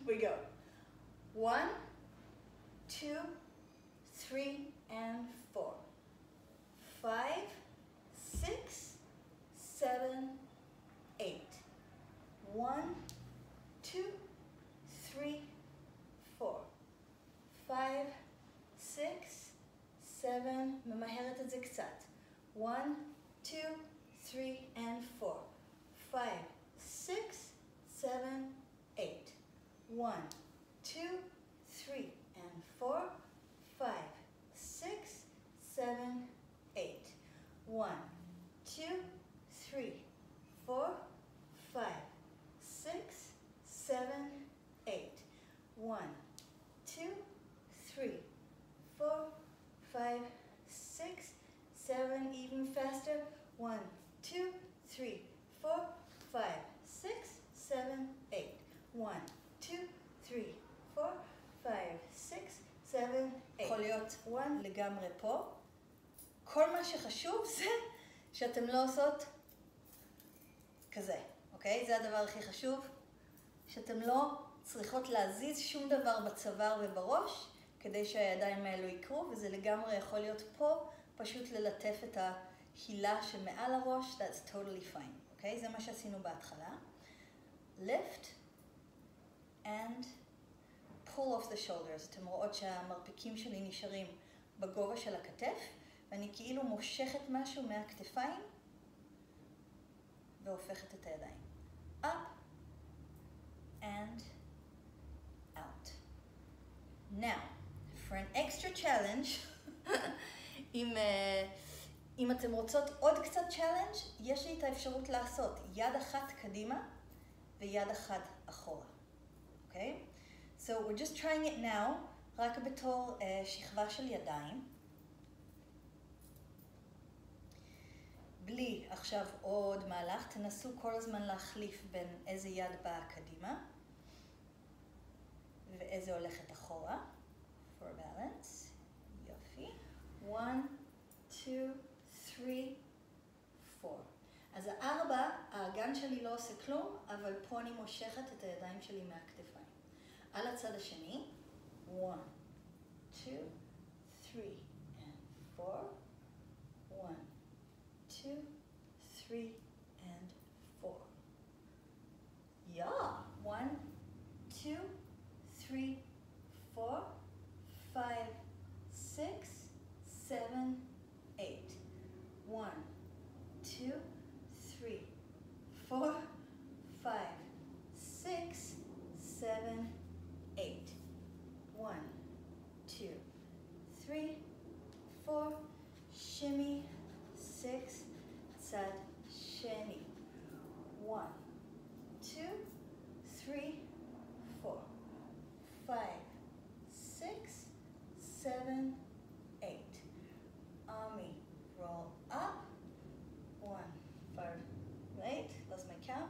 We go. 1, 2, 3, and 4. 5, 6, 7, 8. 1, 2, 3, 4. 5, 6, 7, ממהרת את זה קצת. 1, 2, 3, and 4. 5, 6, 7, 8. 1, 2, 3, and 4. 5, 6, 7, 8. 1, 2, 3, 4, 5, 6, 7, 8. 1, 2, 3, 4, 5, 6, 7, even faster. 1, 2, 3, 4, 5, 6, 7, 8. 1, 2, 3, 4, 5, 6, 7, 8. יכול להיות 1 לגמרי פה. כל מה שחשוב זה שאתם לא עושות כזה, אוקיי? זה הדבר הכי חשוב, שאתם לא צריכות להזיז שום דבר בצוואר ובראש כדי שהידיים האלו יקרו, וזה לגמרי יכול להיות פה, פשוט ללטף את ההילה שמעל הראש. That's totally fine, אוקיי? זה מה שעשינו בהתחלה. Lift and pull off the shoulders. אתם רואות שהמרפקים שלי נשארים בגובה של הכתף, ואני כאילו מושכת משהו מהכתפיים והופכת את הידיים. Up and out. Now, for an extra challenge, אם אתם רוצות עוד קצת challenge, יש לי את האפשרות לעשות יד אחת קדימה ויד אחת אחורה. אוקיי? So we're just trying it now, רק בתור שכבה של ידיים. בלי עכשיו עוד מהלך, תנסו כל הזמן להחליף בין איזה יד באה קדימה ואיזה הולכת אחורה. For balance. יופי. 1, 2, 3, 4. אז הארבע, האגן שלי לא עושה כלום, אבל פה אני מושכת את הידיים שלי מהכתפיים. על הצד השני. 1, 2, 3, and 4. 1, 2, 3, and 4. Yeah. 1, 2, 3, 4, 5, 6, 7, 8. 1, 2, 3, 4, 5, 6, 7, 8. 1, 2, 3, 4. Shimmy. 6. צד שני. 1, 2, 3, 4, 5, 6, 7, 8. Army. Roll up. 1, 5, 8. Lost my count.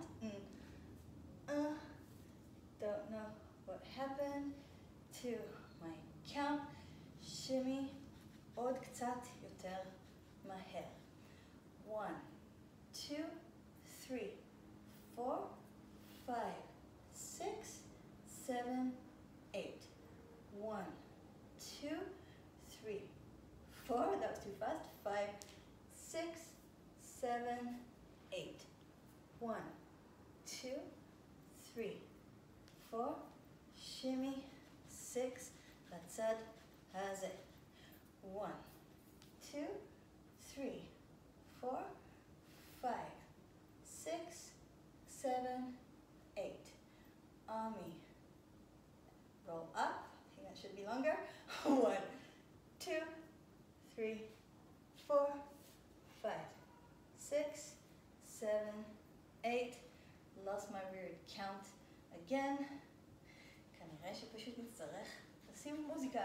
Don't know what happened to my count. Shimmy. עוד קצת יותר מהר. 1, 2, 3, 4, 5, 6, 7, 8. 1, 2, 3, 4. That was too fast. 5, 6, 7, 8. 1, 2, 3, 4. Shimmy. 6. לצד הזה. 1, 2, 3, 4, 5, 6, 7, 8. Army. Roll up. I think that should be longer. 1, 2, 3, 4, 5, 6, 7, 8. Lost my weird count again. כנראה שפשוט נצטרך לשים מוזיקה.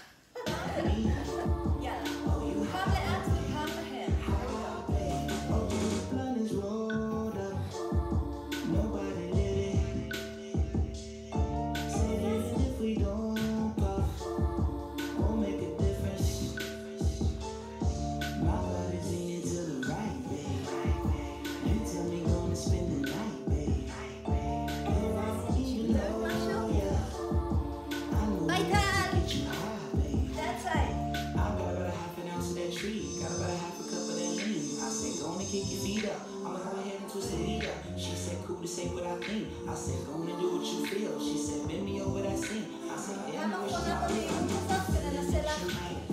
יאללה. פעם לאט ופעם מהר. Got about a half a cup of that lean. I said, go on and kick your feet up. I'ma go ahead and twist the heat up. She said, cool to say what I think. I said, go on and do what you feel. She said, bend me over that scene. I said, damn, פעם I wish אחרונה I בפעילות הזאת וננסה להחליט.